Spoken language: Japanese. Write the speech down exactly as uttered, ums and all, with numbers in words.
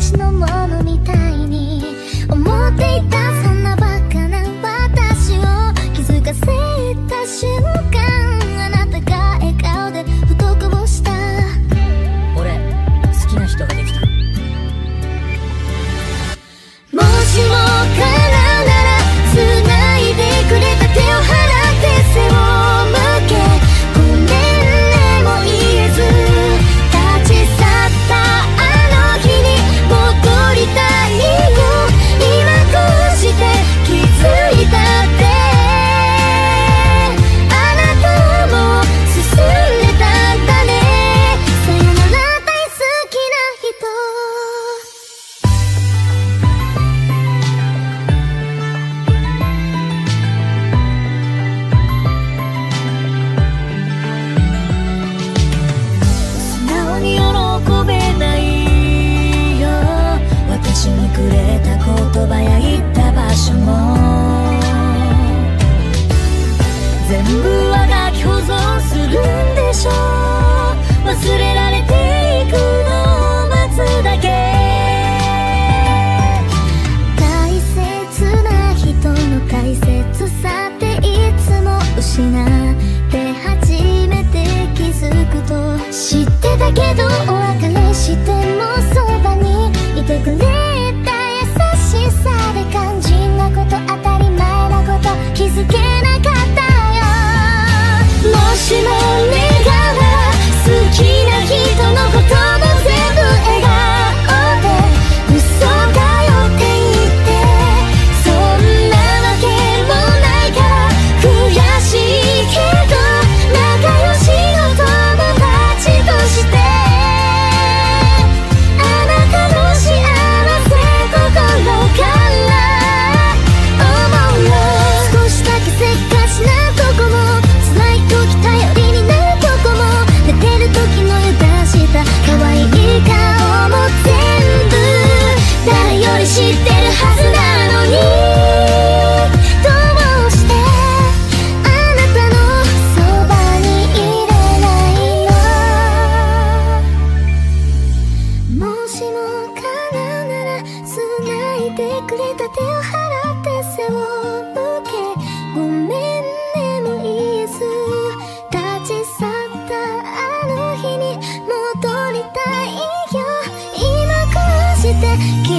昔のものみたいに思っていた。そんなバカな私を気づかせた瞬間、あなたが笑顔でふとこぼした。 俺好きな人ができた。 もしもからなら繋いでくれた手を払って背を向け、ごめんねも言えず立ち去ったあの日に戻りたいよ。今こうして気づいたってあなたも進んでたんだね。さよなら大好きな人。素直に喜べないよ。私にくれた言葉や言った場所も全部あがき保存するんでしょう。忘れられていくのを待つだけ。大切な人の大切さっていつも失って初めて気づくと、知ってたけどお別れしてもそばにいてくれた優しさで肝心なこと当たり前なこと気づけなかったよ。もしも願うなら好きな人のことも全部笑顔で嘘だよって言って、そんなわけもないから悔しいけど仲良しの友達としてあなたの幸せ心から思うよ。少しだけせっかちなとこも辛い時頼りになるとこも寝てる時の油断した可愛い顔も全部誰より知ってるはずなのに、どうしてあなたのそばにいれないの。もしもからなら繋いでくれた手を払って背を向け、ごめんねも言えず立ち去ったあの日に戻りたいよ。今こうして気